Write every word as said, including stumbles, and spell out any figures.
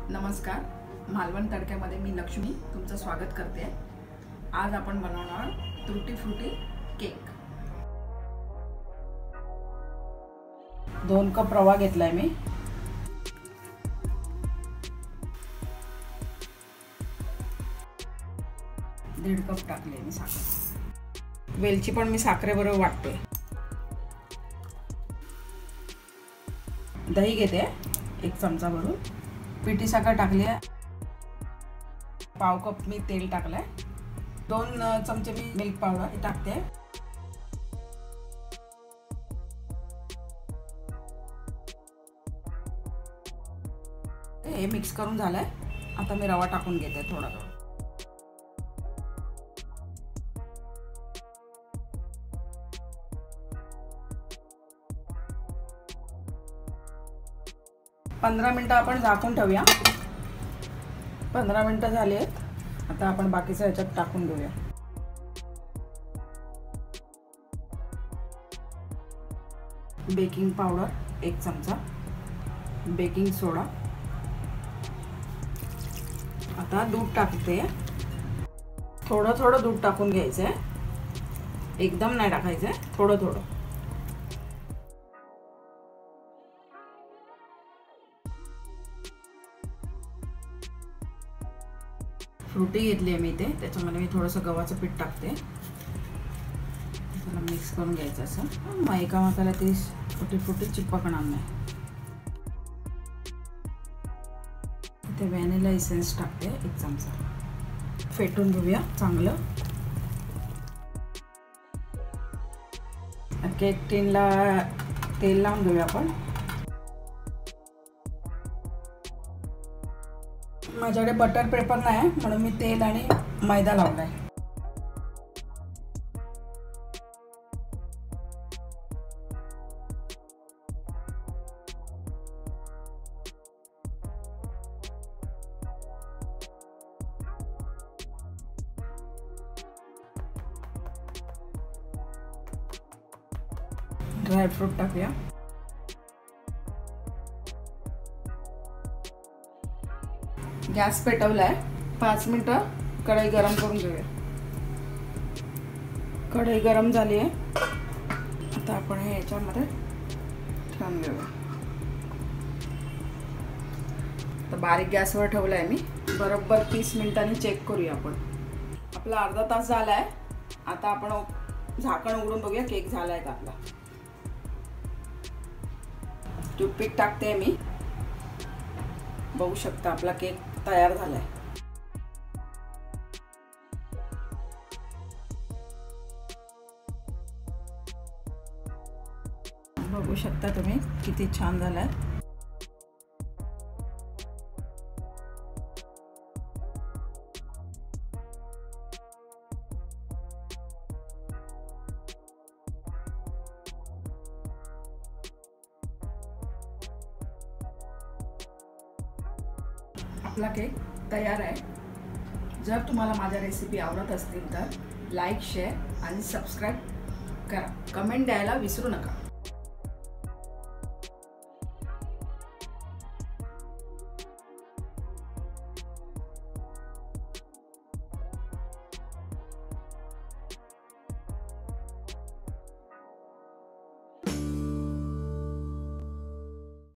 नमस्कार, मालवण तडक्यामध्ये मी लक्ष्मी तुमचं स्वागत करते। आज आपण बनवणार तुटी फ्रुटी केक। दोन कप रवा घेतलाय मी। दीड कप टाकले मी साखर। वेलची पण मी साखरेबरोबर वाटते। दही घेते एक चमचा भरून। पिठी साखर टाकली आहे। पाव कप मी तेल टाकलंय। दोन चमचे मी मिल्क पावडर टाकते। हे मिक्स करून झालंय। आता मी रवा टाकून घेते थोडा थोडा। पंधरा मिनिटं आपण झाकून ठेवूया। पंधरा मिनिटं झाली आहेत। आता आपण बाकीचं ह्याच्यात टाकून घेऊया। बेकिंग पावडर एक चमचा, बेकिंग सोडा। आता दूध टाकते। थोडं थोडं दूध टाकून घ्यायचंय, एकदम नाही टाकायचंय, थोडं थोडं। फ्रुटी घेतली आहे मी इथे, त्याच्यामध्ये मी थोडंसं गव्हाचं पीठ टाकते। त्याला मिक्स करून घ्यायचं असं, मग एका मसाला ती छोटी फ्रुटी चिपकणार नाही। इथे व्हॅनिला इसेन्स टाकते एक चमचा। फेटून घेऊया चांगलं। केक टिनला तेल लावून घेऊया आपण। माझ्याकडे बटर पेपर नाही म्हणून मी तेल आणि मैदा लावलाय। ड्राय फ्रूट टाकूया। गॅस पेटवलाय। पाच मिनिटं कढई गरम करून घेऊया। कढई गरम झाली आहे। आता आपण हे याच्यामध्ये ठेवून घेऊया। तर बारीक गॅसवर ठेवलाय मी। बरोबर तीस मिनिटांनी चेक करूया आपण। आपला अर्धा तास झालाय। आता आपण झाकण उघडून बघूया केक झालाय का आपला। टूथपिक टाकते मी। बघू शकता आपला केक तयार झालाय। बघू शकता तुम्ही किती छान झालाय। आपला केक तयार आहे। जर तुम्हाला माझ्या रेसिपी आवडत असतील तर लाईक, शेअर आणि सबस्क्राईब करा। कमेंट द्यायला विसरू नका।